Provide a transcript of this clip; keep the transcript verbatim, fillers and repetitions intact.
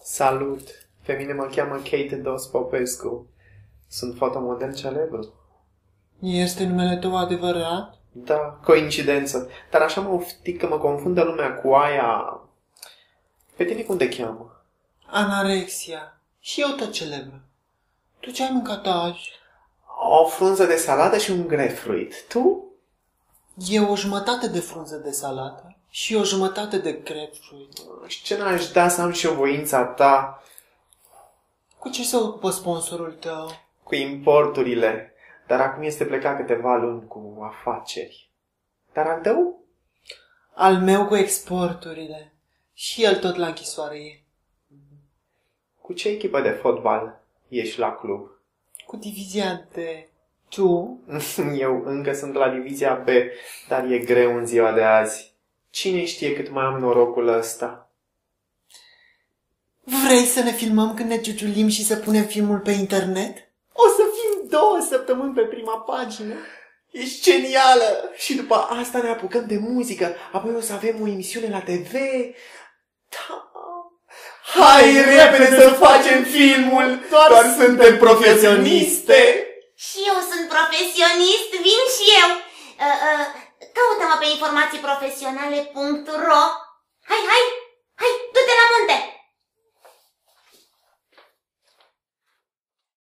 Salut! Pe mine mă cheamă Kate Dos Popescu. Sunt fotomodel celebru. Este numele tău adevărat? Da, coincidență. Dar așa mă oftic că mă confundă lumea cu aia... Pe tine cum te cheamă? Anorexia. Și eu tot celebră. Tu ce ai mâncat azi? O frunză de salată și un grapefruit. Tu? Eu o jumătate de frunză de salată și o jumătate de grapefruit. Și ce n-aș da să am și eu voința ta? Cu ce se ocupă sponsorul tău? Cu importurile. Dar acum este plecat câteva luni cu afaceri. Dar al tău? Al meu cu exporturile. Și el tot la închisoare e. Cu ce echipă de fotbal ești la club? Cu divizia de... Tu? Eu încă sunt la divizia B, dar e greu în ziua de azi. Cine știe cât mai am norocul ăsta? Vrei să ne filmăm când ne ciuciulim și să punem filmul pe internet? O să fim două săptămâni pe prima pagină. Ești genială! Și după asta ne apucăm de muzică, apoi o să avem o emisiune la T V. Da. Hai repede să facem filmul! Doar, Doar suntem profesioniste! Și eu sunt profesionist, vin și eu. Uh, uh, Caută-mă pe informații profesionale punct ro. Hai, hai, hai, du-te la munte!